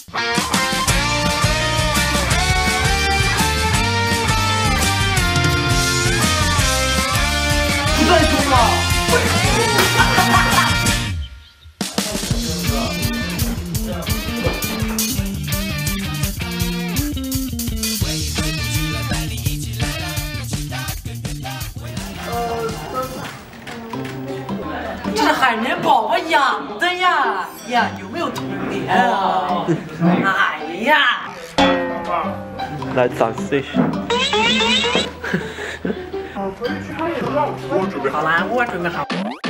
太凶了！这是海绵宝宝养的呀！呀，有没有童年啊？哎呀！ 来展示一下。 我准备好了，我准备好。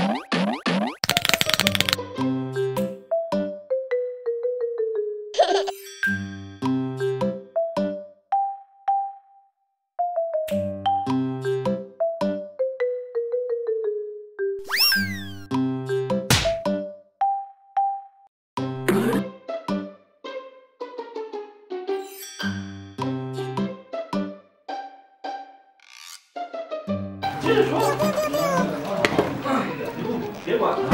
别管他，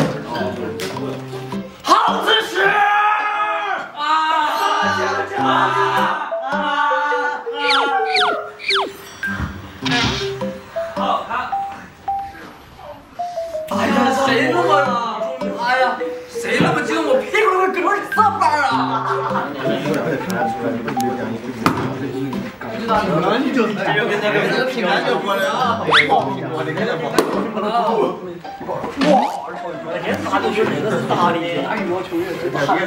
好姿势啊！ 好，他。 哎呀，谁那么……哎呀，谁那么激动？我屁股都给我上班啊！ 你就跟那个平安就过来了，我的跟着跑。 哇，那天打的是那个是打的，打羽毛球也是打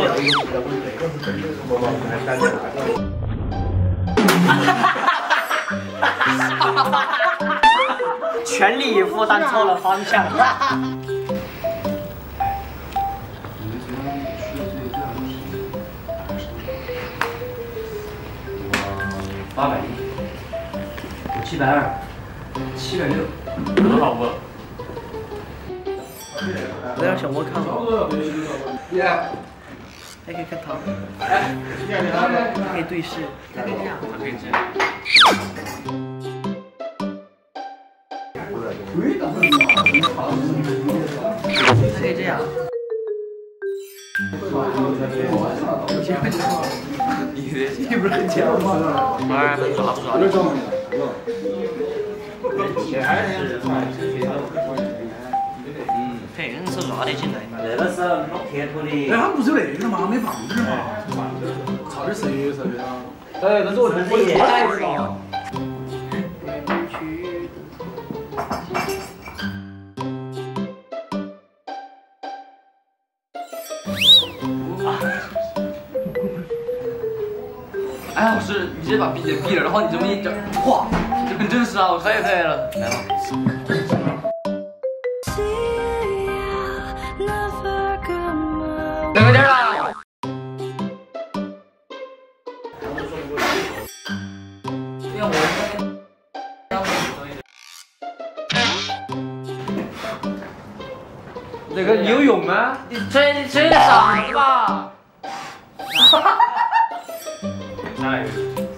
的。全力以赴，但错了方向。 810，我720，760，多少个？ 不要想我看我。还可以看他，可以对视，还可以这样， 可以这样。 还可以这样。你不是很强吗？ 哎，抓不抓？ 嘿，硬是拉得进来。 那个是弄铁土的。 哎，他不是有那个吗？没棒子吗？差点谁的啊？ 哎，那是我自己带的。 哎，老师，你直接把鼻子闭了，然后你这么一整，哇，这很真实啊！可以了，来吧。等个点啦。这个你有泳吗？ 你吹的傻子吧？ 下来一个，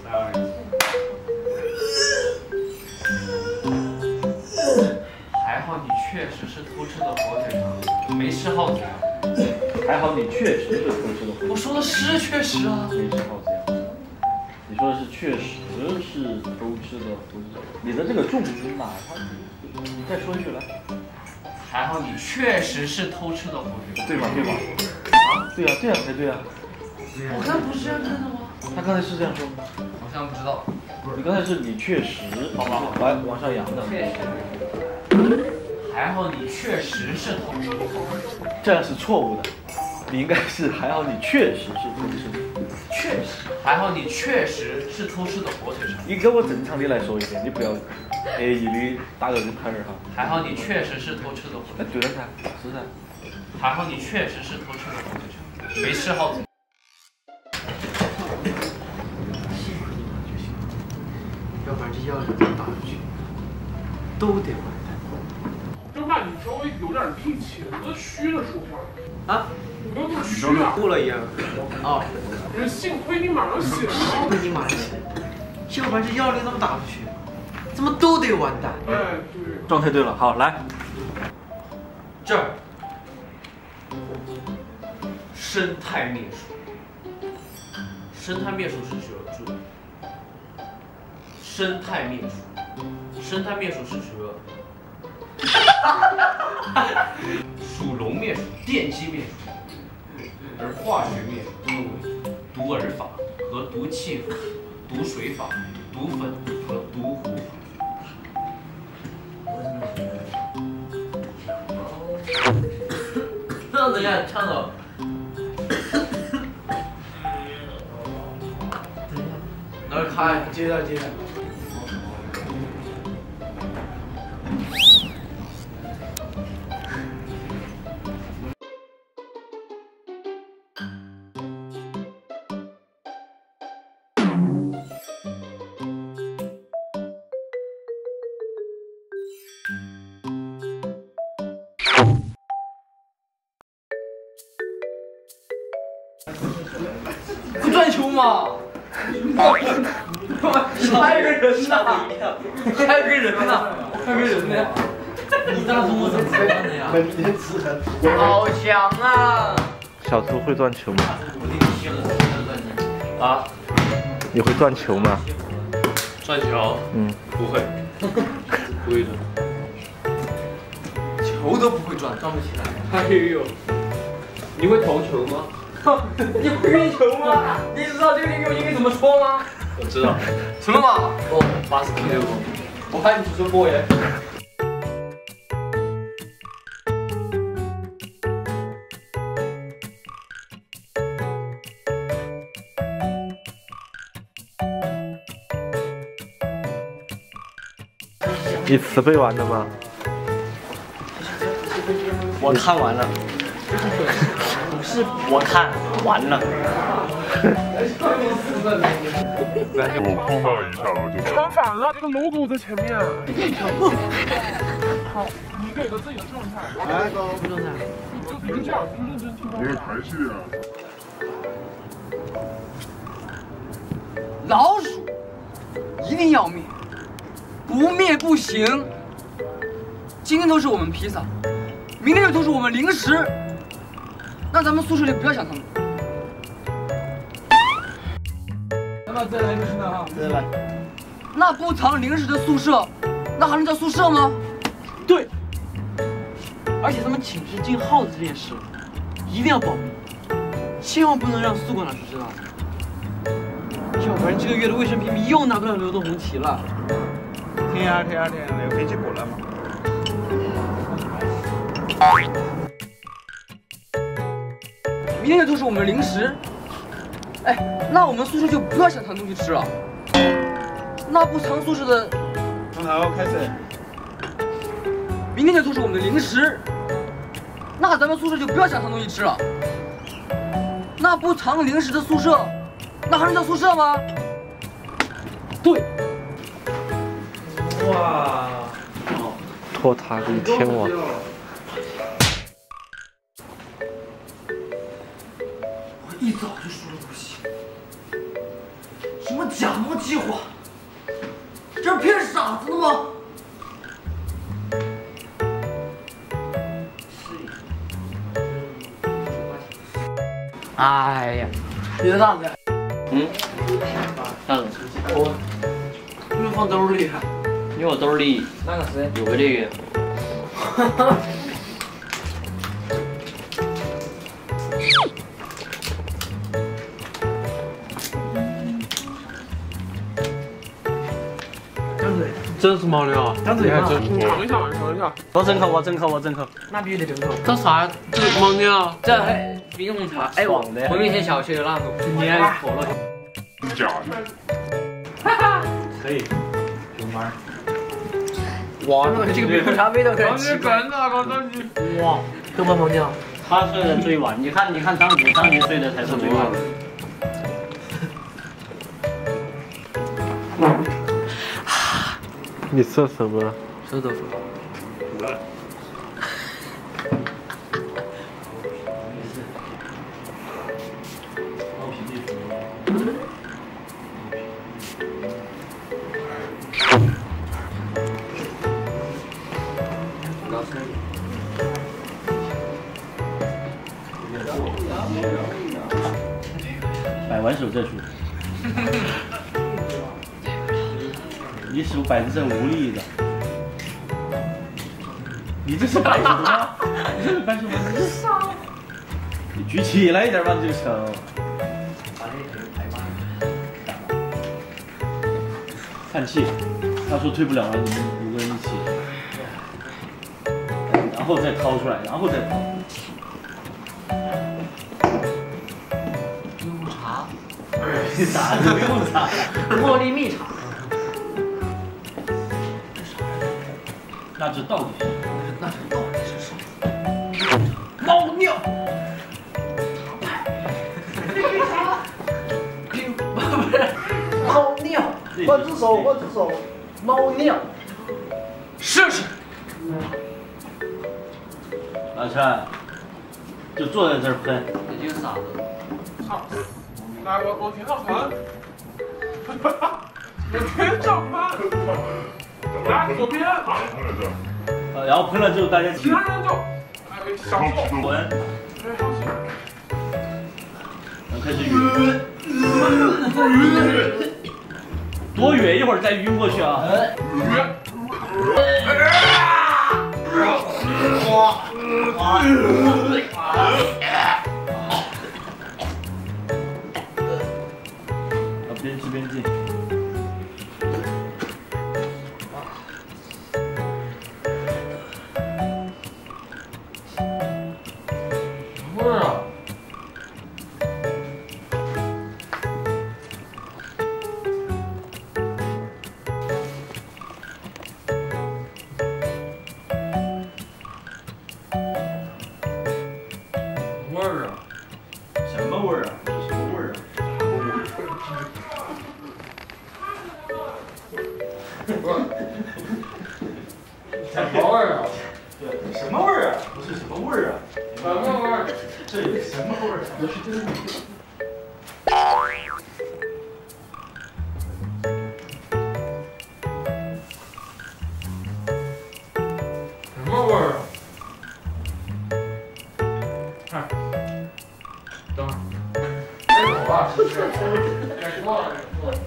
还好你确实是偷吃的火腿肠，没吃耗子药。 还好你确实是偷吃的， 我说的是确实啊。 没吃耗子药。你说的是确实是偷吃的火腿肠，你的这个重音嘛，你再说一句来。 还好你确实是偷吃的火腿肠， 对吧？对吧？啊，对啊，这样才对啊。 我刚不是这样真的吗？ 他刚才是这样说吗？ 好像不知道。 你刚才是你确实，好吧，来往上扬的。 还好你确实是偷吃的， 这样是错误的。你应该是还好你确实是偷吃的。 确实。还好你确实是偷吃的火腿肠。 你给我正常的来说一遍，你不要刻意的打个人牌儿哈。 还好你确实是偷吃的火腿肠。 对了噻，是噻。 还好你确实是偷吃的火腿肠，没吃耗子。 要不然这药怎么打出去？都得完蛋。 就怕你稍微有点力气，我虚的说话。 啊？ 你不要那么虚啊！ 吐了一样。哦。 人幸亏你马上醒了。 幸亏你马上醒了，要不然这药力怎么打出去？怎么都得完蛋。 哎，对。 状态对了，好来。 这儿，生态灭鼠， 生态灭鼠是蛇，生态灭鼠，生态灭鼠是蛇，属龙灭鼠，电击灭鼠，而化学灭鼠分为毒饵法和毒气法、毒水法、毒粉和毒糊法。 等一下，唱了。 那开，接着。 不转球吗？还有个人呢，还有个人呢， 你当初我怎么知道的呀？ 好强啊！ 小猪会转球吗？ 啊， 你会转球吗？ 转球？不会，不会转， 球都不会转，转不起来。 还有，你会投球吗？ 你会运球吗？你知道这个英语应该怎么说吗？ 我知道， 什么嘛？ 哦，basketball， 我还你只说过耶。 你词背完了吗？ 我看完了。不是，我看完了。 我碰到一下我就穿反了，这个 logo 在前面。好，你给个自己的状态。来，不状态。就这样，就认真听。没有排戏啊。 老鼠一定要灭，不灭不行。今天都是我们披萨，明天又都是我们零食。那咱们宿舍里不要想他们。那再来一个是的哈。再来。那不藏零食的宿舍，那还能叫宿舍吗？ 对。而且咱们寝室进耗子这件事，一定要保密，千万不能让宿管老师知道，要不然这个月的卫生评比又拿不了流动红旗了。 听啊，有飞机过来吗？ 明天就都是我们零食。哎，那我们宿舍就不要想藏东西吃了。那不藏宿舍的， 好，开始。 明天就都是我们的零食。那咱们宿舍就不要想藏东西吃了。那不藏零食的宿舍，那还能叫宿舍吗？对。 哇， 托塔李天王。 一早就说了不行，什么假模计划，这是骗傻子的吗？ 哎呀， 你的大子， 大子， 我没有放兜里， 因为我兜里那个谁有个这个。 真是猫尿， 张嘴嘛， 尝一下，尝一下。 我真口。 那必须得整口。 这啥？这猫尿？ 这还冰红茶，哎我们以前小学有那种粘可乐。 假的。 可以。熊猫。 哇，这个冰红茶味道太奇怪。 哇，这么猫尿？ 他睡得最晚，你看张姐睡得才是最晚。 你射什么？ 射豆腐。 150 完手再说。你手摆的在无力的。你这是摆什么吗？你这是摆什么？你举起来一点吧，就成。叹气，他说退不了了，你们5个人一起，然后再掏出来，然后再掏。 不用茶， 啥都不用擦， 茉莉蜜茶。 那这到底是？ 那这到底是什么？猫尿。不是猫尿。 换只手，换只手。 猫尿。试试。 老陈，就坐在这儿喷。 北京傻子。 好，来，我填上船。我填上船。来，左边。 然后喷了之后，大家其他人就，享受。 闻。然后开始晕。多远？一会儿再晕过去啊。边吃边进。 味儿啊！味儿啊！ 什么味儿啊？这什么味儿啊？ 什么味儿啊？ 对，什么味儿啊？不是什么味儿啊？ 什么味儿？ 这有什么味儿？我是真的。 什么味儿啊？看，等会儿，该走了，该过了，该过了。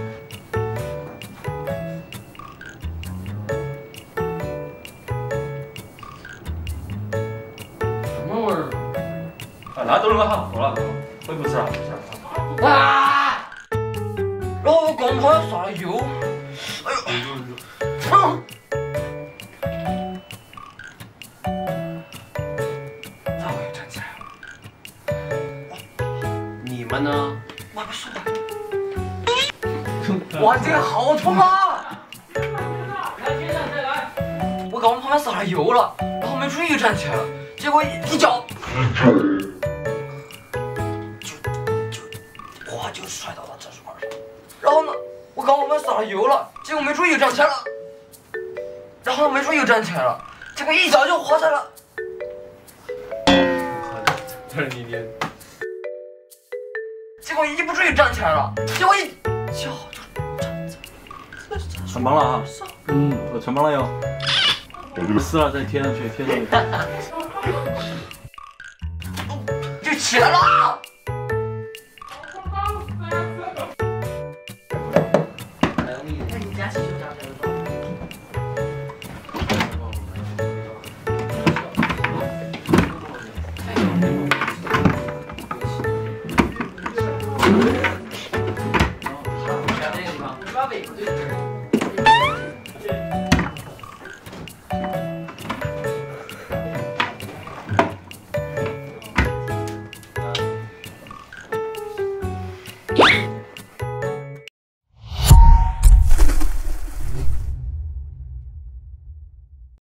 什么味儿？ 啊，拿都扔了，好了，恢复吃了， 啊！然后我刚好要撒了油，哎呦，然后又站起来了。你们呢？我还不说完。哇，这个好痛啊！我刚往旁边撒了油了，然后没注意就站起来了，结果一脚。哗就摔到了这块上，然后呢，我刚往旁边撒了油了，结果没注意就站起来了，然后没注意就站起来了，结果一脚就滑在了。 这是你捏。 结果一不注意站起来了，结果一脚就站在了。 成功了啊！我成功了哟。撕了再贴上去，贴上去。 就起来了。